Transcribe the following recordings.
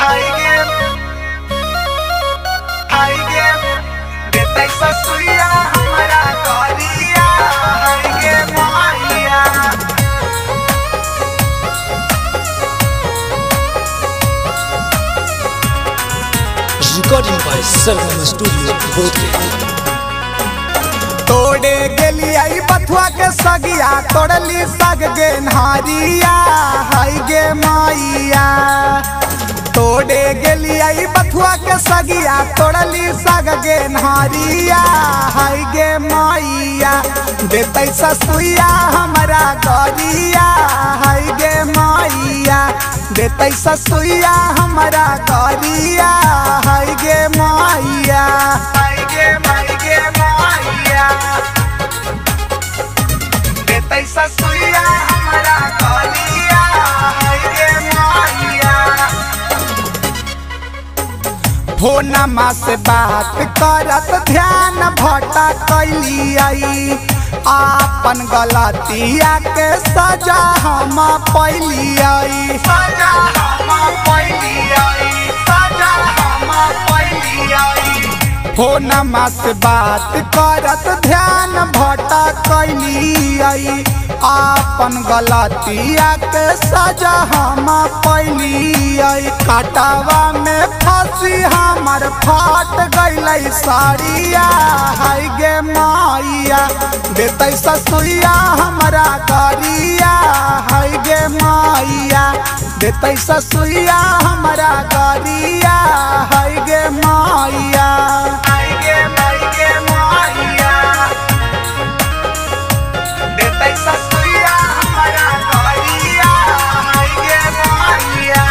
हाय गे देते ससुरिया हमारा गरिया हाय गे माइया। Recording by Sargama Studio, Bodhgaya। तोड़े गेली आई बथुआ के सगिया तोड़ली सग गे नारिया हाय गे माइया। तोड़े गेली आई बथुआ के सगिया तोड़ली सग गे नारिया हाय गे माइया। देते ससुरिया हमारा गरिया हाय गे माइया। देते ससुरिया हमारा गरिया हाय गे माइया। हाय गे माइया देते ससुरिया हमारा गरिया हाय गे माइया। फोनमा से बात करत ध्यान भटा कैली आई आपन गलतिया के सजा हम पैली आई। सजा हम पैली आई, सजा हम पैली आई। फोनमा से बात करत ध्यान भटा कैली आई आपन गलतिया के सजा हम पैली आई। काटावा में फंसी हमर फाट गई साड़िया हाय गे माइया। देते ससुरिया हमारा गरिया हाय गे माइया। देते ससुरिया हमारा गरिया हाय गे माइया। हाय गे माइया देते ससुरिया हमारा गरिया हाय गे माइया।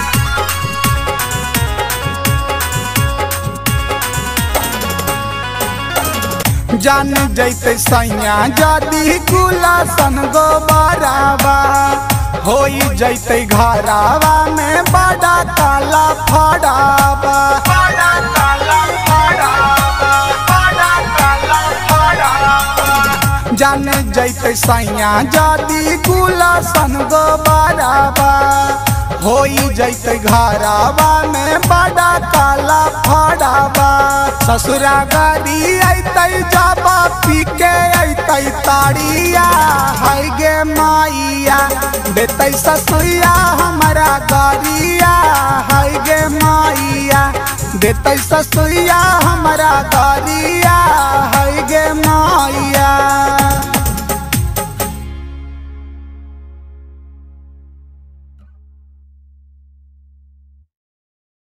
जान जैते सैया जदी गुलासन गोबरावा होई जैते घरावा में बड़ा काला फड़ावा। बड़ा काला फड़ावा, बड़ा काला फड़ावा। जान जैते सैया जदी गुलासन गोबरावा होई जैते घरावा में बड़ा काला फड़ावा। ससुरा गाड़ी अतै जाबा पी के अतै ताड़िया हाय गे माइया। देते ससुरिया हमारा गरिया हाय गे माइया। देते ससुरिया हमारा गरिया हाय गे माइया।